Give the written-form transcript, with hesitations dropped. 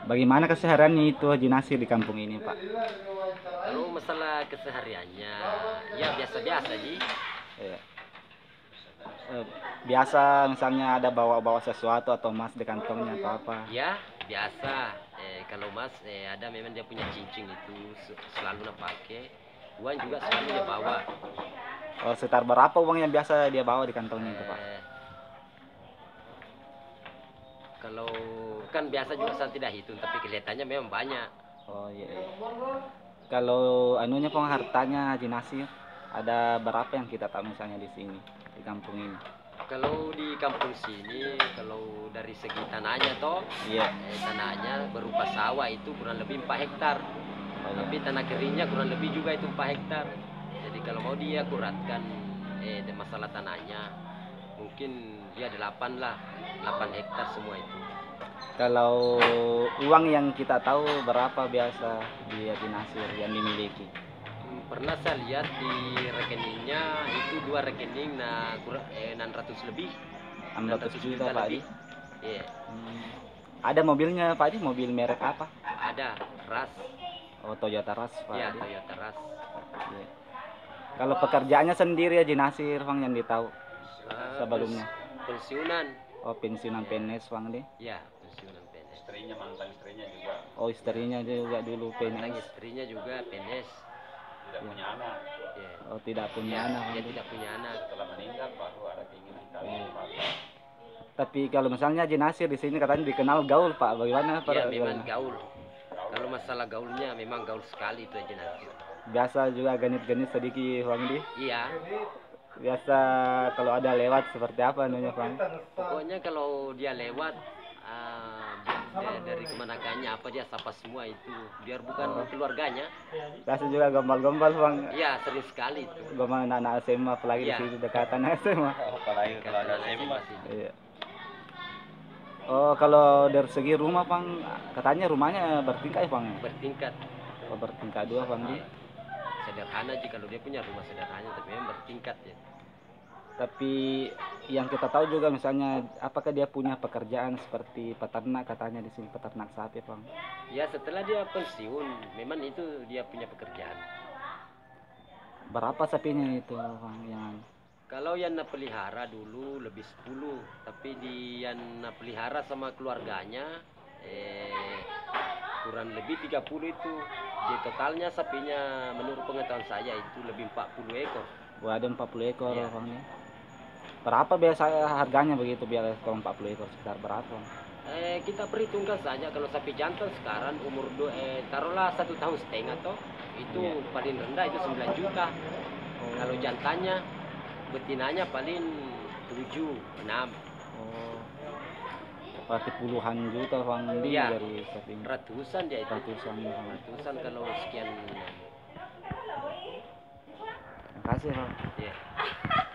Bagaimana kesehariannya itu Haji Nasir di kampung ini, Pak? Kalau masalah kesehariannya, ya biasa-biasa Ji. Iya. Eh, Biasa misalnya ada bawa-bawa sesuatu atau emas di kantongnya atau apa. Ya biasa. Kalau Mas ada memang dia punya cincin itu selalu nak pakai. Uang juga selalu dia bawa. Oh, sekitar berapa uang yang biasa dia bawa di kantongnya itu, Pak? Eh, Kalau kan biasa juga saya tidak hitung, tapi kelihatannya memang banyak. Oh iya, iya. Kalau anunya Pong, hartanya Haji Nasir ada berapa yang kita tahu misalnya di sini di kampung ini? Kalau di kampung sini, kalau dari segi tanahnya toh, Iya. tanahnya berupa sawah itu kurang lebih 4 hektar. Oh Tapi iya. tanah keringnya kurang lebih juga itu 4 hektar. Jadi kalau mau dia kuratkan masalah tanahnya, mungkin dia 8 lah, 8 hektar semua itu. Kalau uang yang kita tahu berapa biasa di Haji Nasir yang dimiliki? Pernah saya lihat di rekeningnya itu dua rekening, nah 600 lebih, 600 600 juta juta Pak Haji. lebih. Iya, Hmm. Ada mobilnya Pak Haji, mobil merek apa? ada ras, Oh, Toyota Rush Pak ya Haji. Toyota ras. Iya. Kalau pekerjaannya sendiri Haji Nasir Bang yang ditahu sebelumnya. Pensiunan, Oh, pensiunan PNS Bang deh. ya pensiunan PNS. Istrinya, mantan istrinya juga Oh, istrinya juga dulu Tentang PNS. istrinya juga PNS. tidak punya anak. Ya, Oh, tidak punya ya, anak Bang dia deh. tidak punya anak. Setelah meninggal baru ada keinginan kawin Iya. bapak. Tapi kalau misalnya Haji Nasir di sini katanya dikenal gaul Pak. Bagaimana Pak? Ya memang gaul. Kalau masalah gaulnya memang gaul sekali itu aja nanti. Biasa juga genit-genit sedikit Bang deh. Iya, Biasa kalau ada lewat seperti apa anunya Bang? pokoknya kalau dia lewat dari kemanakannya apa dia sapa semua itu biar bukan keluarganya. Biasa juga gombal-gombal Bang. Iya sering sekali itu. Gombal anak SMA apalagi di Iya. sini dekatan SMA. Apalagi kalau ada SMA. Iya. Oh, kalau dari segi rumah Bang, katanya rumahnya bertingkat ya Bang? Bertingkat. Oh, bertingkat dua Bang di. Iya. Sederhana sih kalau dia punya rumah sederhana tapi memang bertingkat ya. Tapi yang kita tahu juga misalnya apakah dia punya pekerjaan seperti peternak katanya di sini peternak sapi Bang. Ya setelah dia pensiun memang itu dia punya pekerjaan. Berapa sapinya itu Bang yang Kalau yang nak pelihara dulu lebih 10, tapi di yang nak pelihara sama keluarganya kurang lebih 30 itu. Jadi totalnya sapinya menurut pengetahuan saya itu lebih 40 ekor. Wah, ada 40 ekor Iya. Bang ya. Berapa biasa harganya begitu biar kalau 40 ekor sekitar berapa Bang? Kita perhitungkan saja kalau sapi jantan sekarang umur taruhlah 1,5 tahun toh itu Iya. paling rendah itu 9 juta. Kalau jantannya betinanya paling 7, 6. Oh, berarti puluhan juta Bang di Iya. dari sapi Ratusan dia itu. ratusan Bang. Ratusan kalau sekian. Terima kasih Bang. Ya.